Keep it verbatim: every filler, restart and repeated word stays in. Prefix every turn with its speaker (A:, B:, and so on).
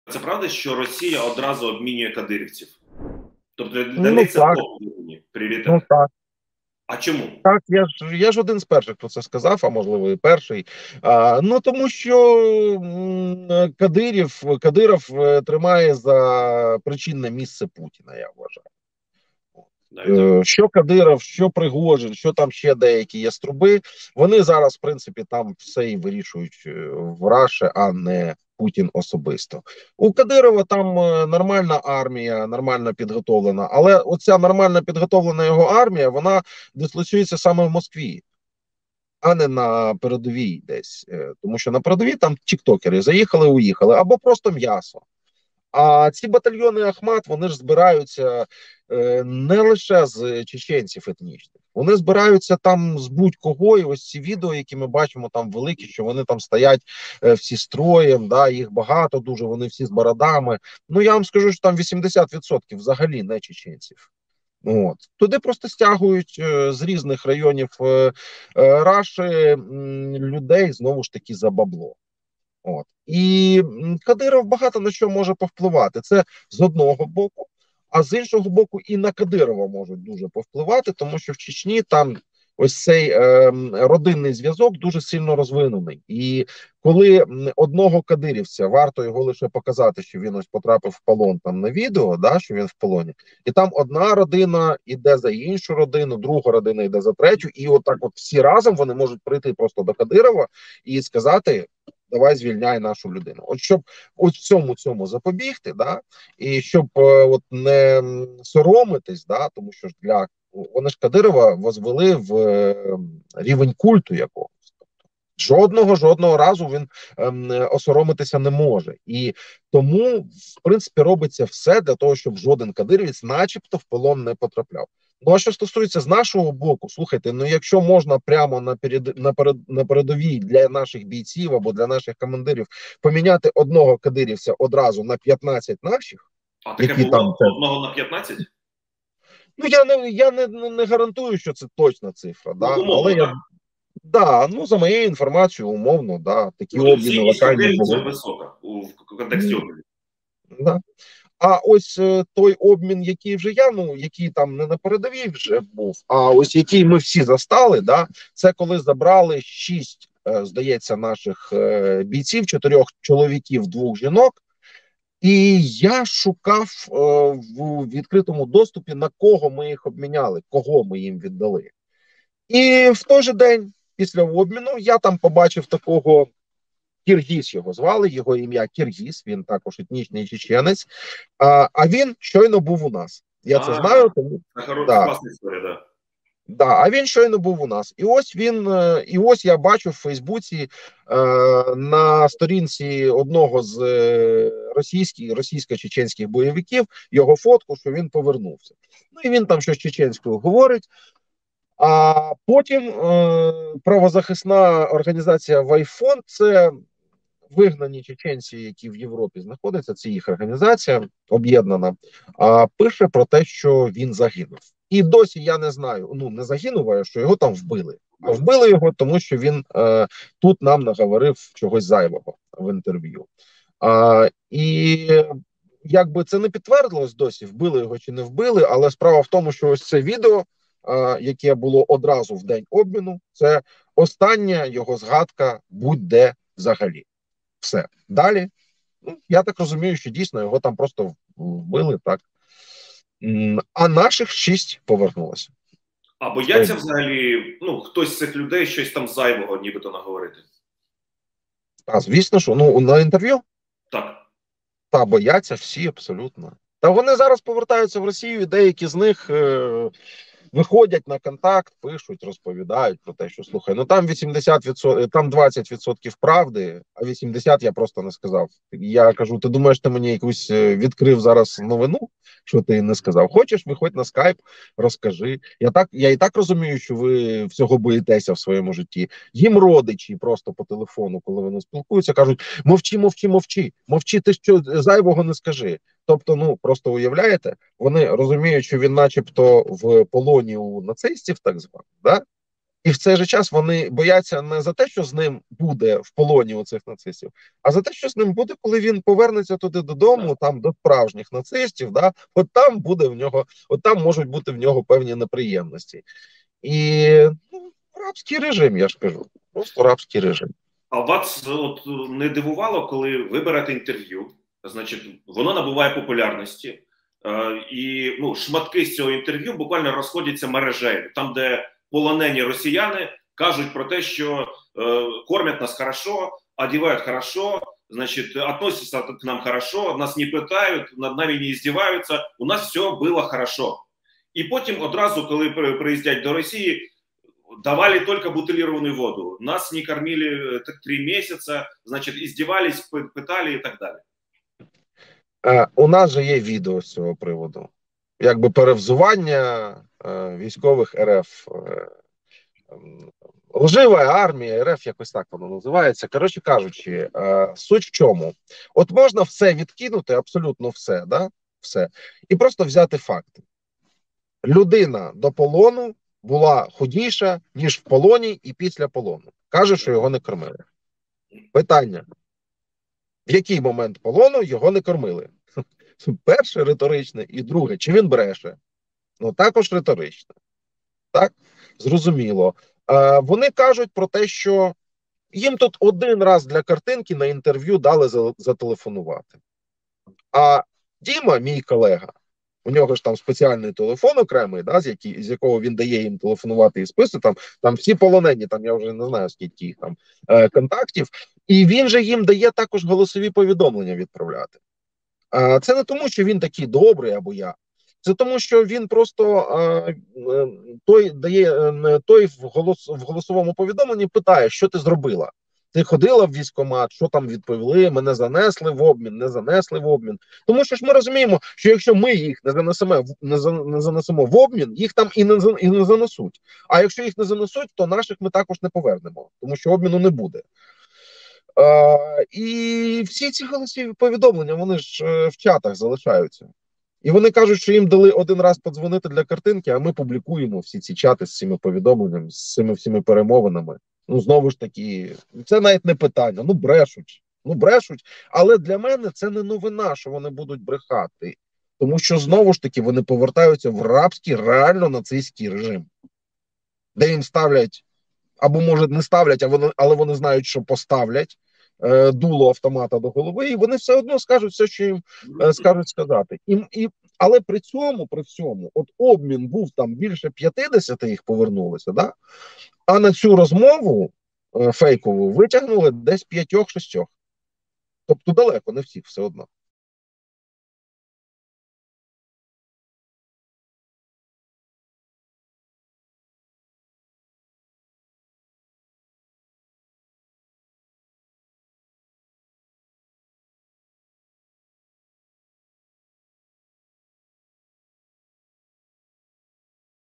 A: Це правда, що Росія одразу обмінює кадирівців? Тобто для
B: Ну
A: них це
B: так,
A: пріоритет.
B: ну так.
A: А чому?
B: Так, я ж я ж один з перших про це сказав, а можливо і перший. А, ну тому що м, Кадирів, Кадиров е, тримає за причинне місце Путіна, я вважаю. Е, Що Кадиров, що Пригожин, що там ще деякі яструби, вони зараз, в принципі, там все і вирішують е, в Раші, а не Путін особисто. У Кадирова там е, нормальна армія, нормально підготовлена, але оця нормально підготовлена його армія, вона дислоцюється саме в Москві, а не на передовій десь. Е, Тому що на передовій там тіктокери заїхали, уїхали, або просто м'ясо. А ці батальйони Ахмат, вони ж збираються е, не лише з чеченців етнічних, вони збираються там з будь-кого. І ось ці відео, які ми бачимо, там великі, що вони там стоять е, всі строєм, да, їх багато дуже, вони всі з бородами. Ну я вам скажу, що там вісімдесят відсотків взагалі не чеченців. От. Туди просто стягують е, з різних районів е, е, Раші м, людей, знову ж таки, за бабло. От. І Кадиров багато на що може повпливати. Це з одного боку, а з іншого боку, і на Кадирова можуть дуже повпливати, тому що в Чечні там ось цей е, родинний зв'язок дуже сильно розвинений. І коли одного кадирівця, варто його лише показати, що він ось потрапив в полон там на відео, да, що він в полоні, і там одна родина йде за іншу родину, друга родина йде за третю, і отак от всі разом вони можуть прийти просто до Кадирова і сказати: давай звільняй нашу людину. От щоб ось цьому цьому запобігти, да, і щоб е, от не соромитись, да, тому що ж для вони ж Кадирова возвели в е, рівень культу якогось. Жодного жодного разу він ем, осоромитися не може, і тому в принципі робиться все для того, щоб жоден кадирівець, начебто, в полон не потрапляв. Ну а що стосується з нашого боку, слухайте, ну якщо можна прямо на перед, на, перед, на передовій для наших бійців або для наших командирів поміняти одного кадирівця одразу на п'ятнадцять наших,
A: а таке
B: які
A: було
B: там
A: одного на п'ятнадцять?
B: Ну я не я не, не гарантую, що це точна цифра,
A: Ну,
B: да,
A: умовно,
B: але я.
A: так?
B: Да, ну за моєю інформацією, умовно, да, такі
A: Ну,
B: обміни локальні
A: це
B: були.
A: висока у в контексті обміну.
B: Да. А ось е, той обмін, який вже я, ну який там не на передовій вже був, а ось який ми всі застали, да, це коли забрали шість, е, здається, наших е, бійців, чотирьох чоловіків, двох жінок. І я шукав е, в відкритому доступі, на кого ми їх обміняли, кого ми їм віддали. І в той же день після обміну я там побачив такого. Кіргіз його звали, його ім'я Кіргіз, він також етнічний чеченець, а а він щойно був у нас. Я це
A: А,
B: знаю, тому
A: це хороша,
B: да,
A: класна історія, да.
B: да, а він щойно був у нас. І ось він, е, і ось я бачу в Фейсбуці е, на сторінці одного з е, російських, російсько-чеченських бойовиків його фотку, що він повернувся. Ну і він там щось чеченською говорить. А потім е, правозахисна організація Вайфонд, це вигнані чеченці, які в Європі знаходяться, це їх організація об'єднана, а пише про те, що він загинув. І досі я не знаю, ну не загинув, а що його там вбили. А вбили його, тому що він е, тут нам наговорив чогось зайвого в інтерв'ю. А, і якби це не підтвердилось досі, вбили його чи не вбили, але справа в тому, що ось це відео, а, яке було одразу в день обміну, це остання його згадка будь-де взагалі. Все. Далі, ну, я так розумію, що дійсно його там просто вбили, так. А наших шість повернулося.
A: А бояться взагалі, ну, хтось з цих людей щось там зайвого нібито наговорити?
B: А, звісно, що, ну, на інтерв'ю?
A: Так.
B: Та, бояться всі абсолютно. Та вони зараз повертаються в Росію, і деякі з них е- виходять на контакт, пишуть, розповідають про те, що слухай, ну там вісімдесят відсотків, там двадцять відсотків правди, а вісімдесят відсотків я просто не сказав. Я кажу, ти думаєш, ти мені якусь відкрив зараз новину, що ти не сказав? Хочеш, виходь на скайп, розкажи. Я так, я і так розумію, що ви всього боїтеся в своєму житті. Їм родичі просто по телефону, коли вони спілкуються, кажуть: мовчи, мовчи, мовчи, мовчи, ти що зайвого не скажи. Тобто, ну, просто уявляєте, вони розуміють, що він начебто в полоні у нацистів, так званих, да? І в цей же час вони бояться не за те, що з ним буде в полоні у цих нацистів, а за те, що з ним буде, коли він повернеться туди додому, там до справжніх нацистів. Да, от там буде в нього, от там можуть бути в нього певні неприємності. І ну, рабський режим, я ж кажу, просто рабський режим.
A: А вас от не дивувало, коли ви берете інтерв'ю, значить, воно набуває популярності, е, і ну, шматки з цього інтерв'ю буквально розходяться мережею, там, де полонені росіяни кажуть про те, що е, кормять нас хорошо, одевают хорошо, значит, относятся к нам хорошо, нас не питають, над нами не издеваются, у нас все було хорошо. І потім одразу, коли приїздять до Росії, давали только бутилированную воду. Нас не кормили три месяца, значит, издевались, пытали и так далі.
B: Е, у нас же є відео з цього приводу. Якби перевзування е, військових РФ. Е, лжива армія, РФ, якось так воно називається. Коротше кажучи, е, суть в чому? От можна все відкинути, абсолютно все, да? Все, і просто взяти факти. Людина до полону була худіша, ніж в полоні і після полону. Каже, що його не кормили. Питання. В який момент полону його не кормили? Перше риторичне, і друге, чи він бреше? Ну, також риторичне. Так? Зрозуміло. Е, вони кажуть про те, що їм тут один раз для картинки на інтерв'ю дали зателефонувати. А Діма, мій колега, у нього ж там спеціальний телефон окремий, да, з, який, з якого він дає їм телефонувати і список, там, там всі полонені, там я вже не знаю, скільки їх там е, контактів, і він же їм дає також голосові повідомлення відправляти. А це не тому, що він такий добрий або я. Це тому, що він просто е, е, той дає е, той в, голос, в голосовому повідомленні питає, що ти зробила. Ти ходила в військкомат, що там відповіли, мене занесли в обмін, не занесли в обмін. Тому що ж ми розуміємо, що якщо ми їх не занесемо, не, за, не занесемо в обмін, їх там і не, і не занесуть. А якщо їх не занесуть, то наших ми також не повернемо, тому що обміну не буде. Е, і всі ці голосові повідомлення, вони ж е, в чатах залишаються. І вони кажуть, що їм дали один раз подзвонити для картинки, а ми публікуємо всі ці чати з цими повідомленнями, з цими всіми перемовинами. Ну, знову ж таки, це навіть не питання. Ну, брешуть. Ну, брешуть. Але для мене це не новина, що вони будуть брехати. Тому що, знову ж таки, вони повертаються в рабський, реально нацистський режим. Де їм ставлять, або, може, не ставлять, а вони, але вони знають, що поставлять е, дуло автомата до голови, і вони все одно скажуть все, що їм е, скажуть сказати. І, і, але при цьому, при всьому, от обмін був там більше п'ятдесят їх повернулося, да? А на цю розмову е, фейкову витягнули десь п'ятьох-шістьох. Тобто далеко, не всіх все одно.